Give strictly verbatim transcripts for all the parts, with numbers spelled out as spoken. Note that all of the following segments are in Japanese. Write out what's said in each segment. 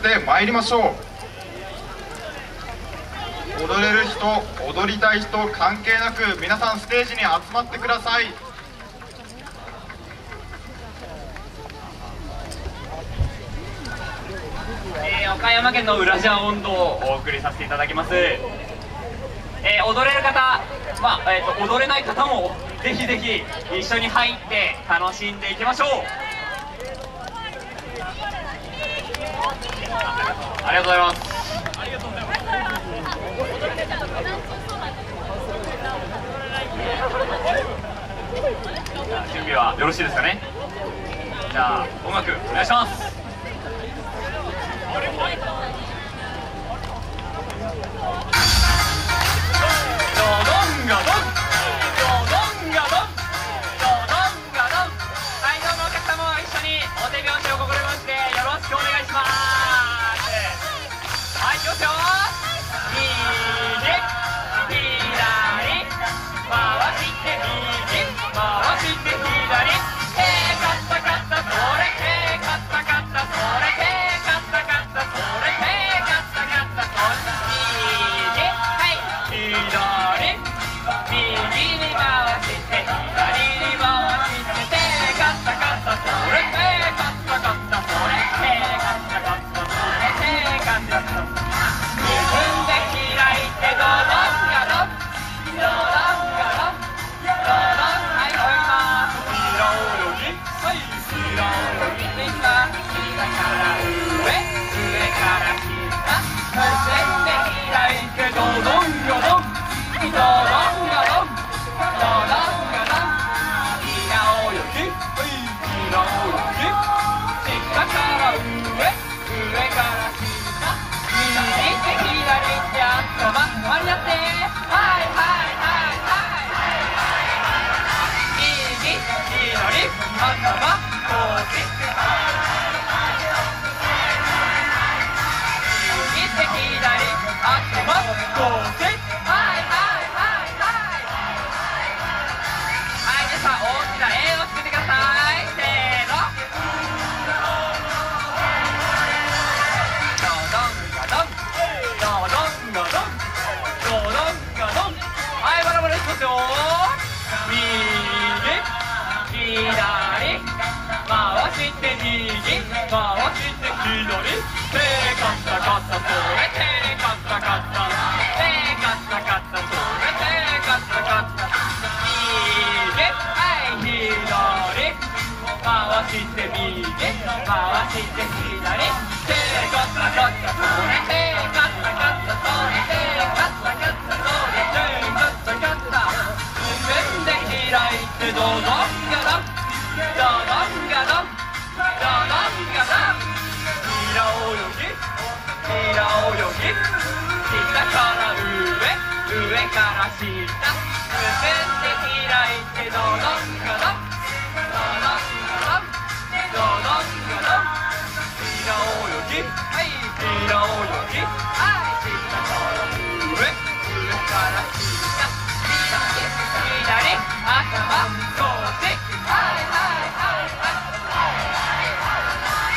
ってまいりましょう。踊れる人、踊りたい人関係なく皆さんステージに集まってください。 えー、岡山県のウラジャ音頭をお送りさせていただきます。えー、踊れる方、まあえー、と踊れない方もぜひぜひ一緒に入って楽しんでいきましょう。ありがとうございます。ありがとうございます。準備はよろしいですかね。じゃあ音楽お願いします。ドドンガドン、ドドンガドン、ドドンガドン。会場のお客様も一緒にお手拍子を心ましてよろしくお願いします。はい、いきますよ。右、左、回して右、回して左、へーカッタカッタそれ、へーカッタカッタそれ、へーカッタカッタそれ、へーカッタカッタそれ、右、はい、左、右に回して左に回して、へーカッタカッタそれ、へーカッタカッタそれ、へーカッタカッタそれ、へーカッタカッタ。自分で開いてドドンガドン、ドドンガドン、ドドン、はい、おいます。平泳ぎ、はい、平泳ぎで今、下から上、上から下、自分で開いてドドンガドン、ドドンガドン、ドドンガドン、平泳ぎ、はい、平泳ぎ、下から上、上から下、右手左手頭回りなって、はいはいはいはい、右左頭腰、右手左頭腰、はいはいはいはい。はい、皆さん大きな円を作ってください。せーの、ドドンガドン、ドドンガドン、ドドンガドン。はい、バラバラいきますよ。右、左、回して右、回して左、手カッタカッタそれ、手カッタカッタ、手カッタカッタそれ、手カッタカッタ。右、はい、左、回して右、回して左、手カッタカッタそれ、手カッタカッタそれ、手カッタカッタそれ、手カッタカッタ。自分で開いてドドンガドン、ドドンガドン、ドドンガドン。平泳ぎ、平泳ぎ、下から上、上から下、自分で開いてドドンガドン、ドドンガドン、ドドンガドン。平泳ぎ、はい、平泳ぎ、はい、下から上、上から下、左、頭、腰、はいはいはいはい。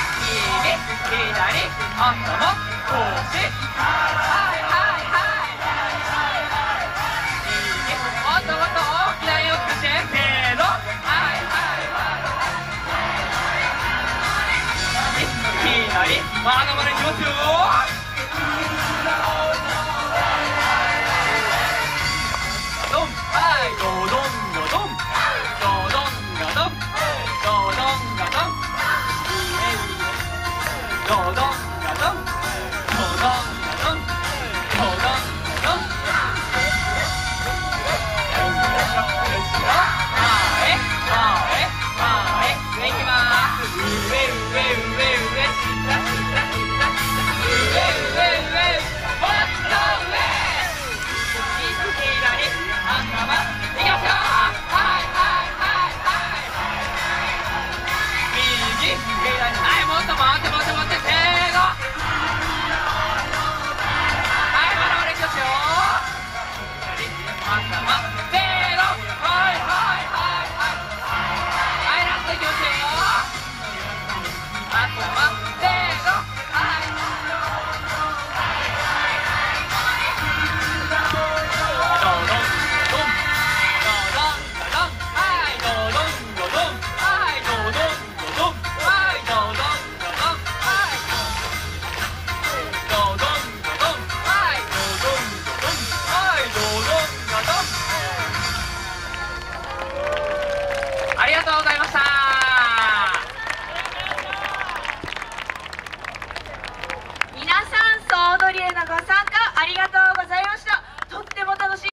右、左、頭、腰、はいはいはい。右、もっともっと大きな円を作って、せーの、はいはいはい。右、左、まだまだいきますよ。ドン、はい、ドドンガドン、ドドンガドン、ドドンガドン、ドドン